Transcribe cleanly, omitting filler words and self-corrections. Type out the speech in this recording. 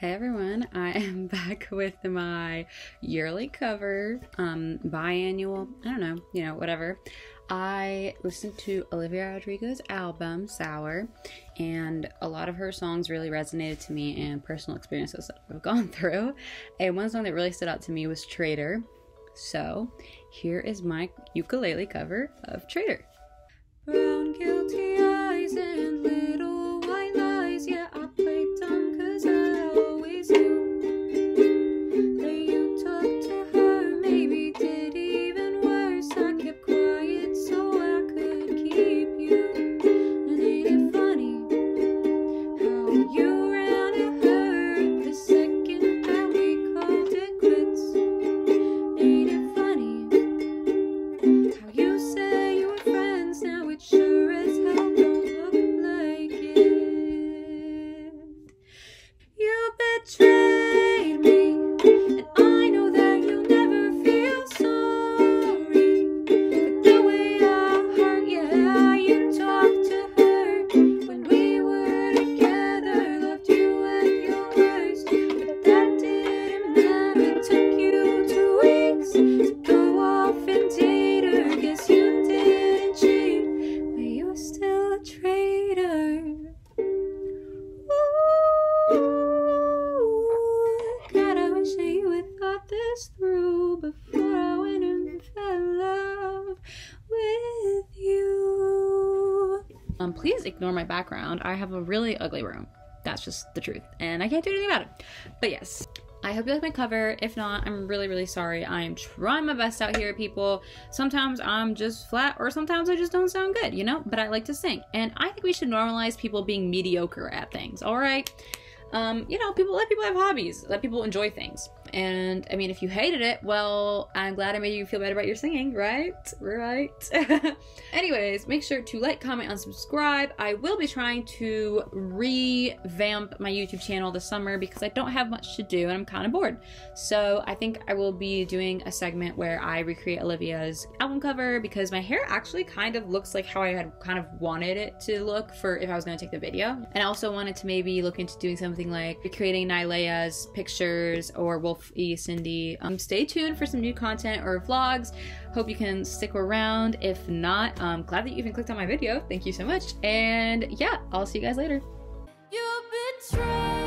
Hey everyone, I am back with my yearly cover, biannual, I don't know, whatever. I listened to Olivia Rodrigo's album, Sour, and a lot of her songs really resonated to me and personal experiences that I've gone through. And one song that really stood out to me was Traitor. So here is my ukulele cover of Traitor. Brown guilty eyes and little white lies, yeah, I played dumb 'cause I always knew that you talked to her, maybe did even worse. I kept quiet so I could keep you. And ain't it funny how you ran to her the second that we called it quits? Ain't it funny how you say you were friends, now it sure as hell don't look like it. You betrayed me, and I know that you'll never feel sorry for the way I hurt. Yeah, you talked to her when we were together, loved you at your worst, but that didn't matter. It took you 2 weeks to go off and date her. Guess you didn't cheat, but you're still a traitor. God, I wish that you had thought this through before I went and fell in love with you. Please ignore my background. I have a really ugly room. That's just the truth, and I can't do anything about it. But yes, I hope you like my cover. If not, I'm really sorry. I'm trying my best out here, people. Sometimes I'm just flat, or sometimes I just don't sound good, you know? But I like to sing, and I think we should normalize people being mediocre at things, all right? You know, let people have hobbies, let people enjoy things. And I mean, if you hated it, well, I'm glad I made you feel better about your singing, right? Right. Anyways, make sure to like, comment, and subscribe. I will be trying to revamp my YouTube channel this summer because I don't have much to do and I'm kind of bored. So I think I will be doing a segment where I recreate Olivia's album cover, because my hair actually kind of looks like how I had kind of wanted it to look for if I was going to take the video. And I also wanted to maybe look into doing something like recreating Nylea's pictures or Wolf E. Cindy. Stay tuned for some new content or vlogs. Hope you can stick around. If not, glad that you even clicked on my video. Thank you so much. And yeah, I'll see you guys later. You betrayed